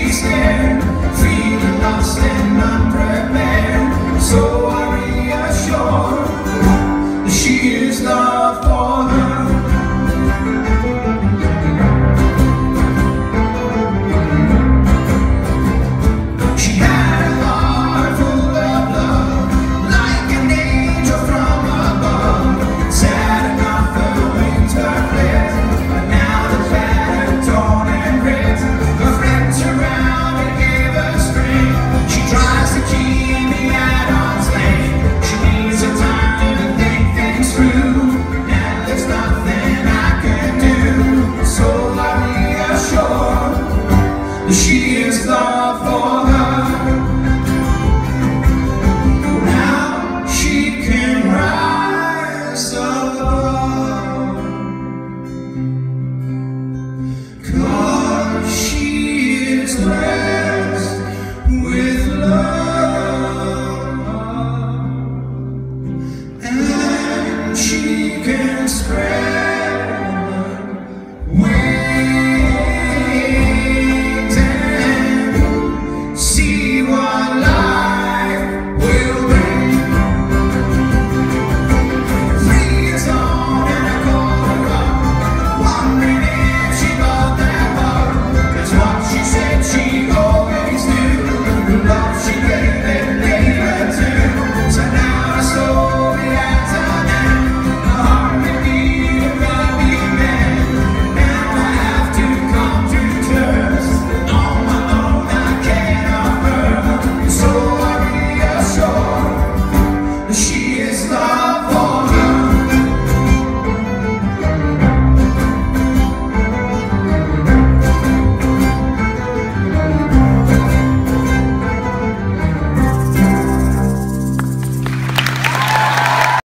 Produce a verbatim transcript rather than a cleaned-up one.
be scared, feeling lost and unprepared. So I reassure that she is love for her. She had a heart full of love, like an angel from above. Sad enough the winter fled, but now the battered, torn and ripped. Her friends around and give her strength. She tries to keep me at arm's length. She needs a time to think things through, and there's nothing I can do. So I reassure that she is love for her.